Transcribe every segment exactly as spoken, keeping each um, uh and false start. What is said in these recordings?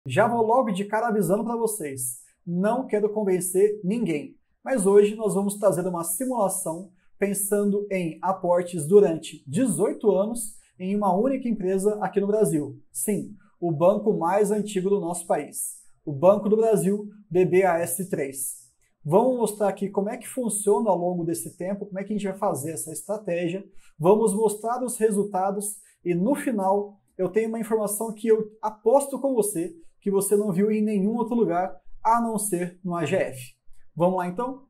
Já vou logo de cara avisando para vocês, não quero convencer ninguém, mas hoje nós vamos trazer uma simulação pensando em aportes durante dezoito anos em uma única empresa aqui no Brasil. Sim, o banco mais antigo do nosso país, o Banco do Brasil, B B A S três. Vamos mostrar aqui como é que funciona ao longo desse tempo, como é que a gente vai fazer essa estratégia, vamos mostrar os resultados e no final eu tenho uma informação que eu aposto com você que você não viu em nenhum outro lugar, a não ser no A G F. Vamos lá então?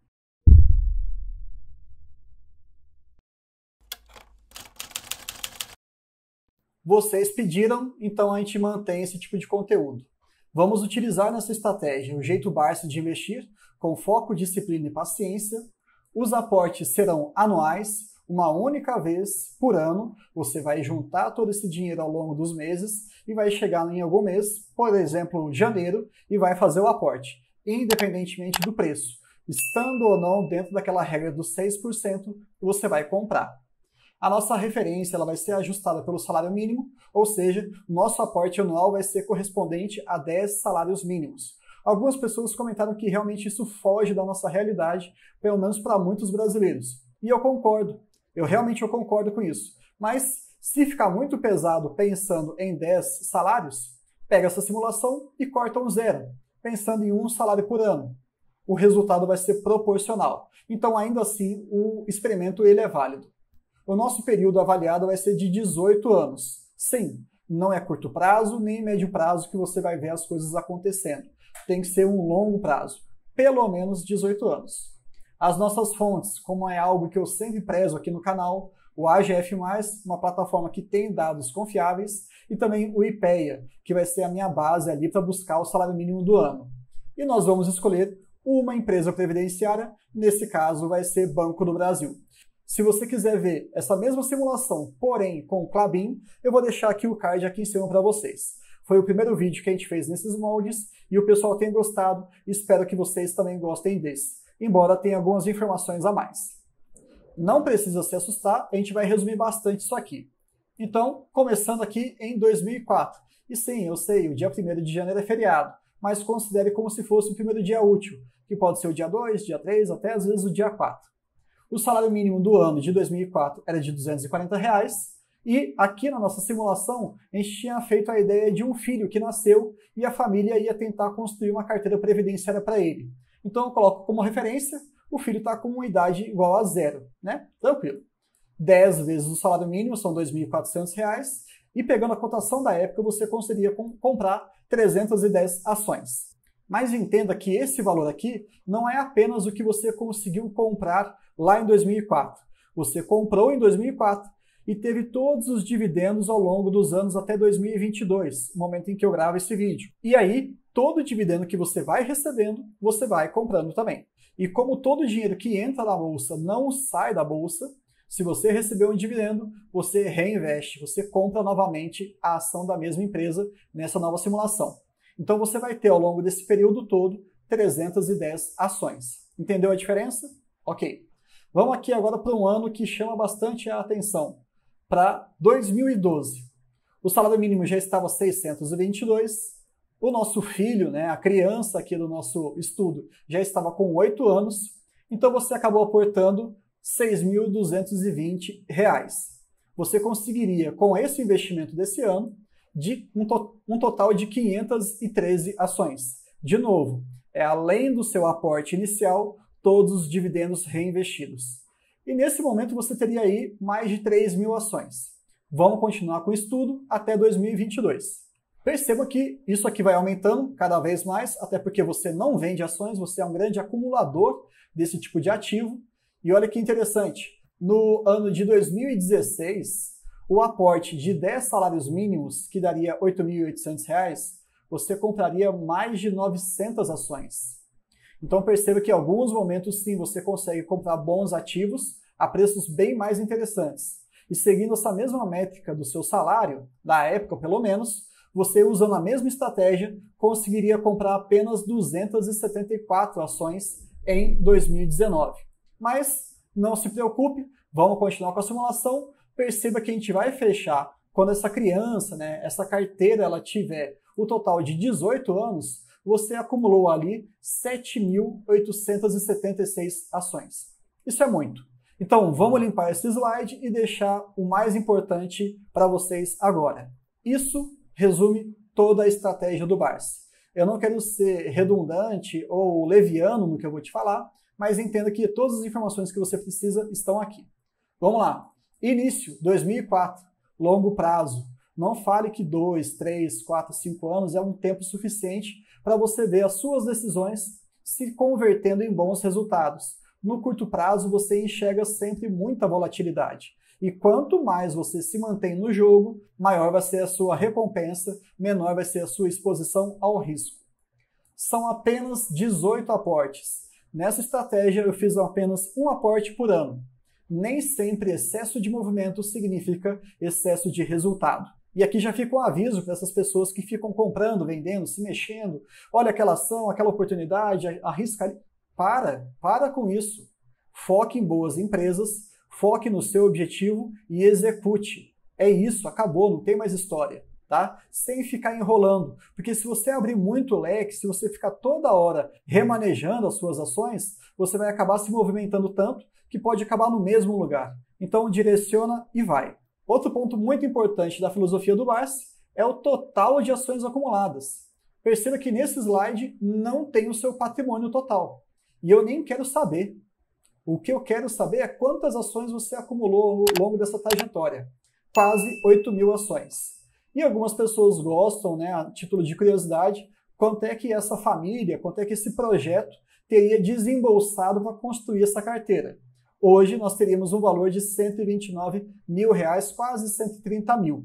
Vocês pediram, então a gente mantém esse tipo de conteúdo. Vamos utilizar nessa estratégia o jeito Barsi de investir, com foco, disciplina e paciência. Os aportes serão anuais, uma única vez por ano. Você vai juntar todo esse dinheiro ao longo dos meses e vai chegar em algum mês, por exemplo, janeiro, e vai fazer o aporte, independentemente do preço. Estando ou não dentro daquela regra dos seis por cento, você vai comprar. A nossa referência ela vai ser ajustada pelo salário mínimo, ou seja, o nosso aporte anual vai ser correspondente a dez salários mínimos. Algumas pessoas comentaram que realmente isso foge da nossa realidade, pelo menos para muitos brasileiros. E eu concordo, eu realmente eu concordo com isso. Mas se ficar muito pesado pensando em dez salários, pega essa simulação e corta um zero, pensando em um salário por ano. O resultado vai ser proporcional. Então, ainda assim, o experimento ele é válido. O nosso período avaliado vai ser de dezoito anos. Sim, não é curto prazo nem médio prazo que você vai ver as coisas acontecendo. Tem que ser um longo prazo, pelo menos dezoito anos. As nossas fontes, como é algo que eu sempre prezo aqui no canal, o A G F mais, uma plataforma que tem dados confiáveis, e também o IPEA, que vai ser a minha base ali para buscar o salário mínimo do ano. E nós vamos escolher uma empresa previdenciária, nesse caso vai ser Banco do Brasil. Se você quiser ver essa mesma simulação, porém com o Klabin, eu vou deixar aqui o card aqui em cima para vocês. Foi o primeiro vídeo que a gente fez nesses moldes e o pessoal tem gostado. Espero que vocês também gostem desse, embora tenha algumas informações a mais. Não precisa se assustar, a gente vai resumir bastante isso aqui. Então, começando aqui em dois mil e quatro. E sim, eu sei, o dia primeiro de janeiro é feriado, mas considere como se fosse o primeiro dia útil, que pode ser o dia dois, dia três, até às vezes o dia quatro. O salário mínimo do ano de dois mil e quatro era de duzentos e quarenta reais, e aqui na nossa simulação a gente tinha feito a ideia de um filho que nasceu e a família ia tentar construir uma carteira previdenciária para ele. Então eu coloco como referência, o filho está com uma idade igual a zero, né? Tranquilo. dez vezes o salário mínimo são dois mil e quatrocentos reais, e pegando a cotação da época você conseguiria comprar trezentas e dez ações. Mas entenda que esse valor aqui não é apenas o que você conseguiu comprar lá em dois mil e quatro. Você comprou em dois mil e quatro e teve todos os dividendos ao longo dos anos até dois mil e vinte e dois, momento em que eu gravo esse vídeo. E aí, todo o dividendo que você vai recebendo, você vai comprando também. E como todo o dinheiro que entra na bolsa não sai da bolsa, se você recebeu um dividendo, você reinveste, você compra novamente a ação da mesma empresa nessa nova simulação. Então você vai ter ao longo desse período todo trezentas e dez ações. Entendeu a diferença? Ok. Vamos aqui agora para um ano que chama bastante a atenção, para dois mil e doze. O salário mínimo já estava seiscentos e vinte e dois, o nosso filho, né, a criança aqui do nosso estudo, já estava com oito anos, então você acabou aportando seis mil duzentos e vinte reais. Você conseguiria, com esse investimento desse ano, de um, to um total de quinhentas e treze ações. De novo, é além do seu aporte inicial, todos os dividendos reinvestidos. E nesse momento você teria aí mais de três mil ações. Vamos continuar com o estudo até dois mil e vinte e dois. Perceba que isso aqui vai aumentando cada vez mais, até porque você não vende ações, você é um grande acumulador desse tipo de ativo. E olha que interessante, no ano de dois mil e dezesseis, o aporte de dez salários mínimos, que daria oito mil e oitocentos reais, você compraria mais de novecentas ações. Então perceba que em alguns momentos sim você consegue comprar bons ativos a preços bem mais interessantes. E seguindo essa mesma métrica do seu salário, da época pelo menos, você usando a mesma estratégia conseguiria comprar apenas duzentas e setenta e quatro ações em dois mil e dezenove. Mas não se preocupe, vamos continuar com a simulação. Perceba que a gente vai fechar quando essa criança, né, essa carteira, ela tiver o total de dezoito anos, você acumulou ali sete mil oitocentas e setenta e seis ações. Isso é muito. Então, vamos limpar esse slide e deixar o mais importante para vocês agora. Isso resume toda a estratégia do Barsi. Eu não quero ser redundante ou leviano no que eu vou te falar, mas entenda que todas as informações que você precisa estão aqui. Vamos lá. Início, dois mil e quatro. Longo prazo. Não fale que dois, três, quatro, cinco anos é um tempo suficiente para você ver as suas decisões se convertendo em bons resultados. No curto prazo, você enxerga sempre muita volatilidade. E quanto mais você se mantém no jogo, maior vai ser a sua recompensa, menor vai ser a sua exposição ao risco. São apenas dezoito aportes. Nessa estratégia, eu fiz apenas um aporte por ano. Nem sempre excesso de movimento significa excesso de resultado. E aqui já fica um aviso para essas pessoas que ficam comprando, vendendo, se mexendo. Olha aquela ação, aquela oportunidade, arrisca. Para, para com isso. Foque em boas empresas, foque no seu objetivo e execute. É isso, acabou, não tem mais história, tá? Sem ficar enrolando. Porque se você abrir muito o leque, se você ficar toda hora remanejando as suas ações, você vai acabar se movimentando tanto que pode acabar no mesmo lugar. Então direciona e vai. Outro ponto muito importante da filosofia do Barsi é o total de ações acumuladas. Perceba que nesse slide não tem o seu patrimônio total. E eu nem quero saber. O que eu quero saber é quantas ações você acumulou ao longo dessa trajetória. Quase oito mil ações. E algumas pessoas gostam, né, a título de curiosidade, quanto é que essa família, quanto é que esse projeto teria desembolsado para construir essa carteira. Hoje nós teríamos um valor de cento e vinte e nove mil reais, quase cento e trinta mil.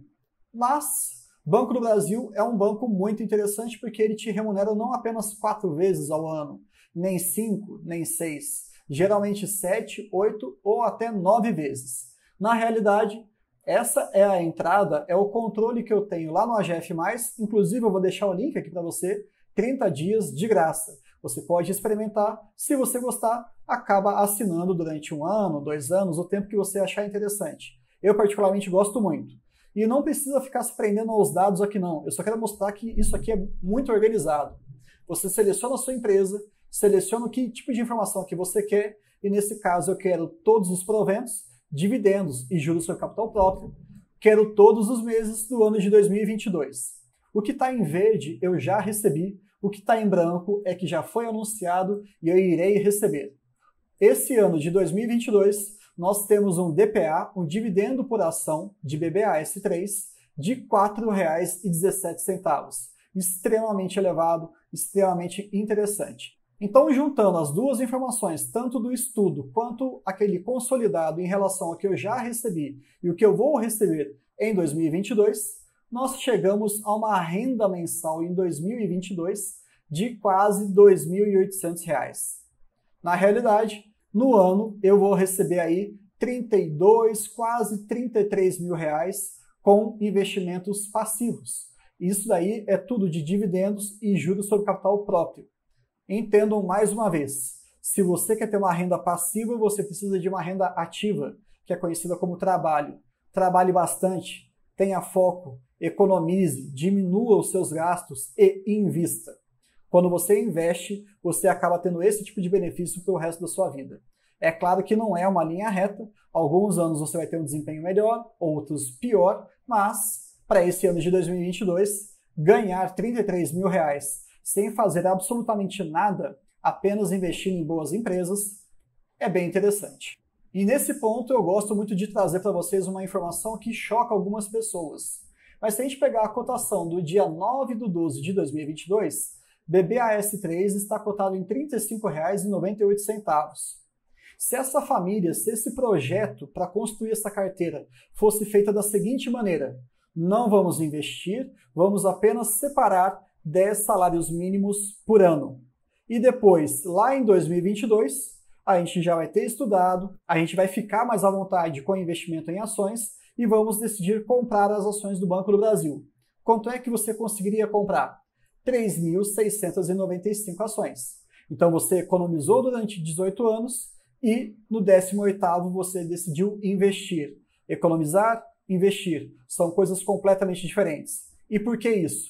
Mas Banco do Brasil é um banco muito interessante porque ele te remunera não apenas quatro vezes ao ano, nem cinco, nem seis, geralmente sete, oito ou até nove vezes. Na realidade, essa é a entrada, é o controle que eu tenho lá no A G F mais, inclusive eu vou deixar o link aqui para você, trinta dias de graça. Você pode experimentar, se você gostar, acaba assinando durante um ano, dois anos, o tempo que você achar interessante. Eu particularmente gosto muito. E não precisa ficar se prendendo aos dados aqui não, eu só quero mostrar que isso aqui é muito organizado. Você seleciona a sua empresa, seleciona o que tipo de informação que você quer, e nesse caso eu quero todos os proventos, dividendos e juros sobre capital próprio, quero todos os meses do ano de dois mil e vinte e dois. O que está em verde eu já recebi, o que está em branco é que já foi anunciado e eu irei receber. Esse ano de dois mil e vinte e dois, nós temos um D P A, um dividendo por ação de B B A S três, de quatro reais e dezessete centavos. Extremamente elevado, extremamente interessante. Então, juntando as duas informações, tanto do estudo quanto aquele consolidado em relação ao que eu já recebi e o que eu vou receber em dois mil e vinte e dois, nós chegamos a uma renda mensal em dois mil e vinte e dois de quase dois mil e oitocentos reais. Na realidade, no ano eu vou receber aí trinta e dois, quase trinta e três mil reais com investimentos passivos. Isso daí é tudo de dividendos e juros sobre capital próprio. Entendam mais uma vez, se você quer ter uma renda passiva, você precisa de uma renda ativa, que é conhecida como trabalho. Trabalhe bastante, tenha foco, economize, diminua os seus gastos e invista. Quando você investe, você acaba tendo esse tipo de benefício para o resto da sua vida. É claro que não é uma linha reta, alguns anos você vai ter um desempenho melhor, outros pior, mas para esse ano de dois mil e vinte e dois, ganhar trinta e três mil reais sem fazer absolutamente nada, apenas investindo em boas empresas, é bem interessante. E nesse ponto eu gosto muito de trazer para vocês uma informação que choca algumas pessoas. Mas se a gente pegar a cotação do dia nove de doze de dois mil e vinte e dois, B B A S três está cotado em trinta e cinco reais e noventa e oito centavos. Se essa família, se esse projeto para construir essa carteira fosse feita da seguinte maneira, não vamos investir, vamos apenas separar dez salários mínimos por ano. E depois, lá em dois mil e vinte e dois, a gente já vai ter estudado, a gente vai ficar mais à vontade com investimento em ações e vamos decidir comprar as ações do Banco do Brasil. Quanto é que você conseguiria comprar? três mil seiscentas e noventa e cinco ações. Então você economizou durante dezoito anos e no décimo oitavo você decidiu investir. Economizar, investir. São coisas completamente diferentes. E por que isso?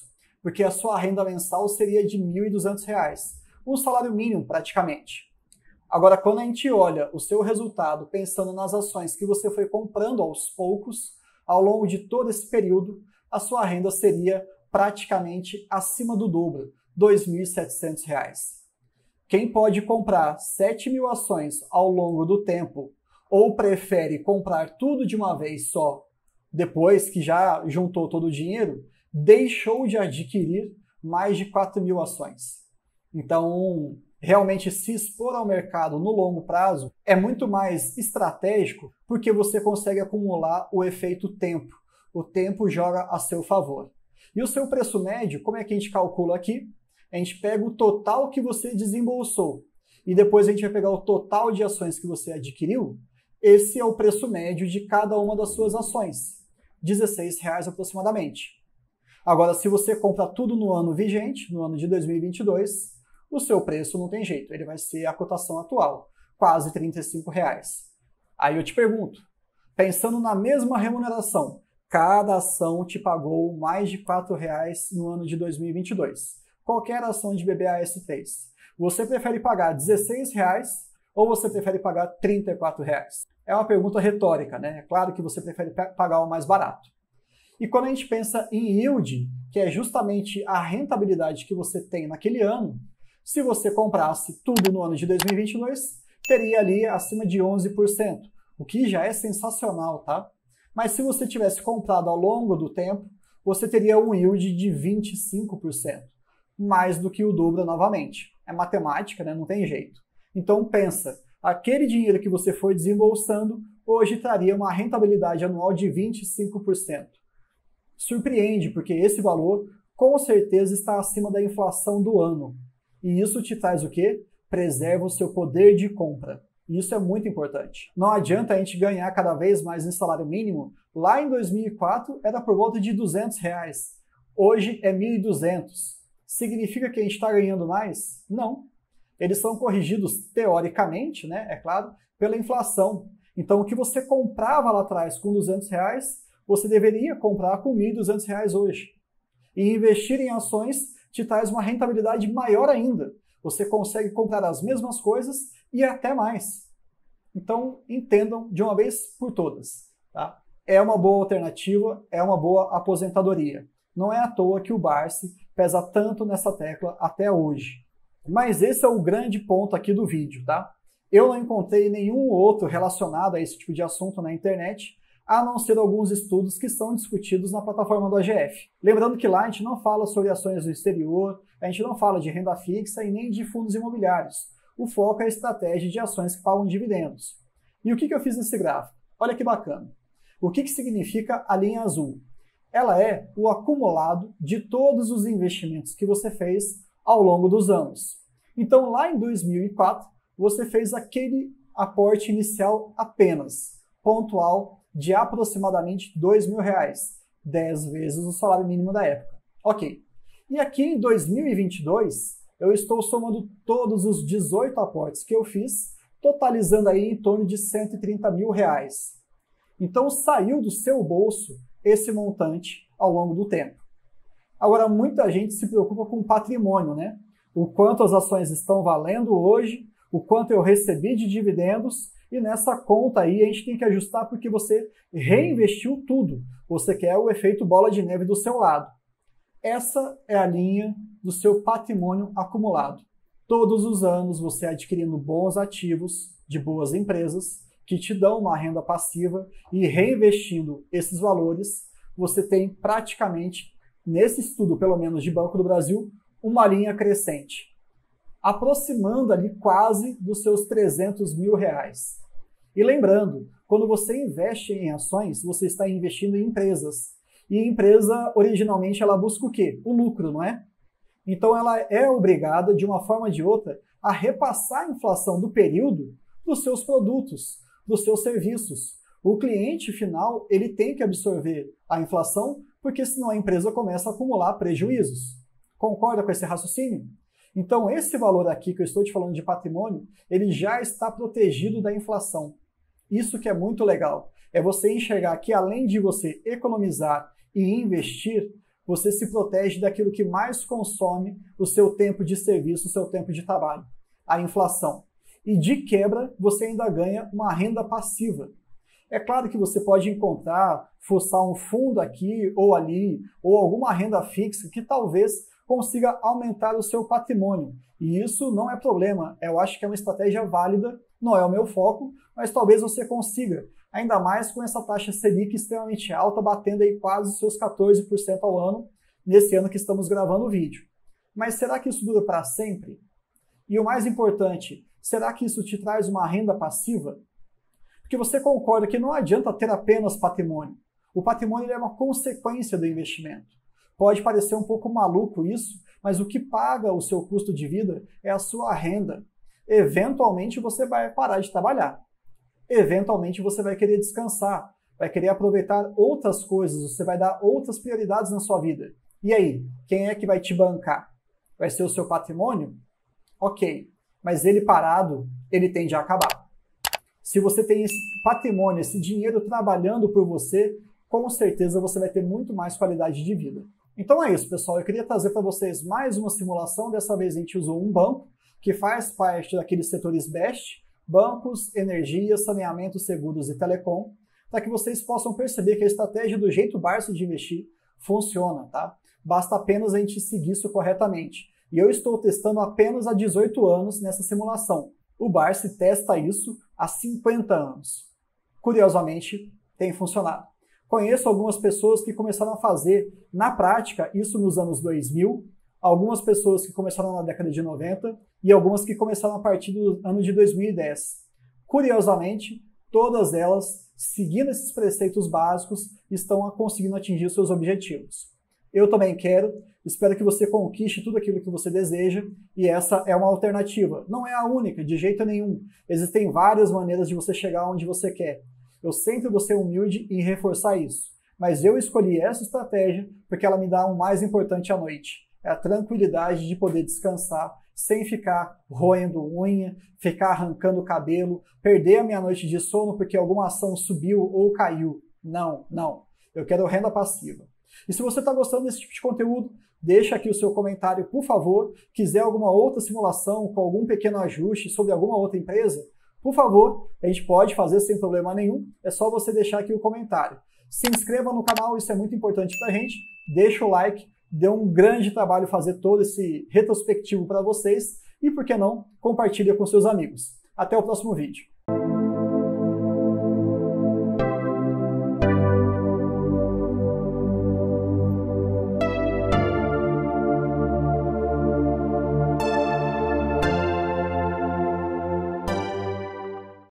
porque a sua renda mensal seria de mil e duzentos reais, um salário mínimo praticamente. Agora, quando a gente olha o seu resultado pensando nas ações que você foi comprando aos poucos, ao longo de todo esse período, a sua renda seria praticamente acima do dobro, dois mil e setecentos reais. Quem pode comprar sete mil ações ao longo do tempo ou prefere comprar tudo de uma vez só, depois que já juntou todo o dinheiro, deixou de adquirir mais de quatro mil ações. Então, realmente se expor ao mercado no longo prazo é muito mais estratégico porque você consegue acumular o efeito tempo. O tempo joga a seu favor. E o seu preço médio, como é que a gente calcula aqui? A gente pega o total que você desembolsou e depois a gente vai pegar o total de ações que você adquiriu. Esse é o preço médio de cada uma das suas ações, dezesseis reais aproximadamente. Agora, se você compra tudo no ano vigente, no ano de dois mil e vinte e dois, o seu preço não tem jeito, ele vai ser a cotação atual, quase trinta e cinco reais. Aí eu te pergunto, pensando na mesma remuneração, cada ação te pagou mais de quatro reais no ano de dois mil e vinte e dois. Qualquer ação de B B A S três. Você prefere pagar dezesseis reais ou você prefere pagar trinta e quatro reais? É uma pergunta retórica, né? É claro que você prefere pagar o mais barato. E quando a gente pensa em yield, que é justamente a rentabilidade que você tem naquele ano, se você comprasse tudo no ano de dois mil e vinte e dois, teria ali acima de onze por cento, o que já é sensacional, tá? Mas se você tivesse comprado ao longo do tempo, você teria um yield de vinte e cinco por cento, mais do que o dobro novamente. É matemática, né? Não tem jeito. Então pensa, aquele dinheiro que você foi desembolsando, hoje traria uma rentabilidade anual de vinte e cinco por cento. Surpreende, porque esse valor com certeza está acima da inflação do ano. E isso te traz o quê? Preserva o seu poder de compra. E isso é muito importante. Não adianta a gente ganhar cada vez mais em salário mínimo. Lá em dois mil e quatro era por volta de duzentos reais. Hoje é mil e duzentos. Significa que a gente está ganhando mais? Não. Eles são corrigidos teoricamente, né? É claro, pela inflação. Então o que você comprava lá atrás com duzentos reais, você deveria comprar com mil e duzentos reais hoje. E investir em ações te traz uma rentabilidade maior ainda. Você consegue comprar as mesmas coisas e até mais. Então, entendam de uma vez por todas. Tá? É uma boa alternativa, é uma boa aposentadoria. Não é à toa que o Barsi pesa tanto nessa tecla até hoje. Mas esse é o grande ponto aqui do vídeo. Tá? Eu não encontrei nenhum outro relacionado a esse tipo de assunto na internet, a não ser alguns estudos que são discutidos na plataforma do A G F. Lembrando que lá a gente não fala sobre ações do exterior, a gente não fala de renda fixa e nem de fundos imobiliários. O foco é a estratégia de ações que pagam dividendos. E o que, que eu fiz nesse gráfico? Olha que bacana. O que, que significa a linha azul? Ela é o acumulado de todos os investimentos que você fez ao longo dos anos. Então, lá em dois mil e quatro, você fez aquele aporte inicial apenas, pontual, de aproximadamente dois mil reais, dez vezes o salário mínimo da época. Ok. E aqui em dois mil e vinte e dois, eu estou somando todos os dezoito aportes que eu fiz, totalizando aí em torno de cento e trinta mil reais. Então saiu do seu bolso esse montante ao longo do tempo. Agora, muita gente se preocupa com patrimônio, né? O quanto as ações estão valendo hoje, o quanto eu recebi de dividendos, e nessa conta aí a gente tem que ajustar porque você reinvestiu tudo. Você quer o efeito bola de neve do seu lado. Essa é a linha do seu patrimônio acumulado. Todos os anos você adquirindo bons ativos de boas empresas que te dão uma renda passiva e reinvestindo esses valores, você tem praticamente, nesse estudo pelo menos de Banco do Brasil, uma linha crescente, aproximando ali quase dos seus trezentos mil reais. E lembrando, quando você investe em ações, você está investindo em empresas. E a empresa, originalmente, ela busca o quê? O lucro, não é? Então ela é obrigada, de uma forma ou de outra, a repassar a inflação do período dos seus produtos, dos seus serviços. O cliente final, ele tem que absorver a inflação, porque senão a empresa começa a acumular prejuízos. Concorda com esse raciocínio? Então, esse valor aqui que eu estou te falando de patrimônio, ele já está protegido da inflação. Isso que é muito legal. É você enxergar que, além de você economizar e investir, você se protege daquilo que mais consome o seu tempo de serviço, o seu tempo de trabalho, a inflação. E de quebra, você ainda ganha uma renda passiva. É claro que você pode encontrar, fuçar um fundo aqui ou ali, ou alguma renda fixa que talvez consiga aumentar o seu patrimônio. E isso não é problema, eu acho que é uma estratégia válida, não é o meu foco, mas talvez você consiga, ainda mais com essa taxa Selic extremamente alta, batendo aí quase os seus quatorze por cento ao ano, nesse ano que estamos gravando o vídeo. Mas será que isso dura para sempre? E o mais importante, será que isso te traz uma renda passiva? Porque você concorda que não adianta ter apenas patrimônio. O patrimônio é uma consequência do investimento. Pode parecer um pouco maluco isso, mas o que paga o seu custo de vida é a sua renda. Eventualmente você vai parar de trabalhar. Eventualmente você vai querer descansar, vai querer aproveitar outras coisas, você vai dar outras prioridades na sua vida. E aí, quem é que vai te bancar? Vai ser o seu patrimônio? Ok, mas ele parado, ele tende a acabar. Se você tem esse patrimônio, esse dinheiro trabalhando por você, com certeza você vai ter muito mais qualidade de vida. Então é isso, pessoal. Eu queria trazer para vocês mais uma simulação. Dessa vez a gente usou um banco que faz parte daqueles setores best, bancos, energia, saneamento, seguros e telecom, para que vocês possam perceber que a estratégia do jeito Barsi de investir funciona, tá? Basta apenas a gente seguir isso corretamente. E eu estou testando apenas há dezoito anos nessa simulação. O Barsi testa isso há cinquenta anos. Curiosamente, tem funcionado. Conheço algumas pessoas que começaram a fazer, na prática, isso nos anos dois mil, algumas pessoas que começaram na década de noventa e algumas que começaram a partir do ano de dois mil e dez. Curiosamente, todas elas, seguindo esses preceitos básicos, estão conseguindo atingir seus objetivos. Eu também quero, espero que você conquiste tudo aquilo que você deseja, e essa é uma alternativa. Não é a única, de jeito nenhum. Existem várias maneiras de você chegar onde você quer. Eu sempre vou ser humilde em reforçar isso. Mas eu escolhi essa estratégia porque ela me dá o mais importante à noite. É a tranquilidade de poder descansar sem ficar roendo unha, ficar arrancando cabelo, perder a minha noite de sono porque alguma ação subiu ou caiu. Não, não. Eu quero renda passiva. E se você está gostando desse tipo de conteúdo, deixa aqui o seu comentário, por favor. Quiser alguma outra simulação com algum pequeno ajuste sobre alguma outra empresa, por favor, a gente pode fazer sem problema nenhum, é só você deixar aqui o comentário. Se inscreva no canal, isso é muito importante pra gente, deixa o like, deu um grande trabalho fazer todo esse retrospectivo para vocês, e por que não, compartilha com seus amigos. Até o próximo vídeo.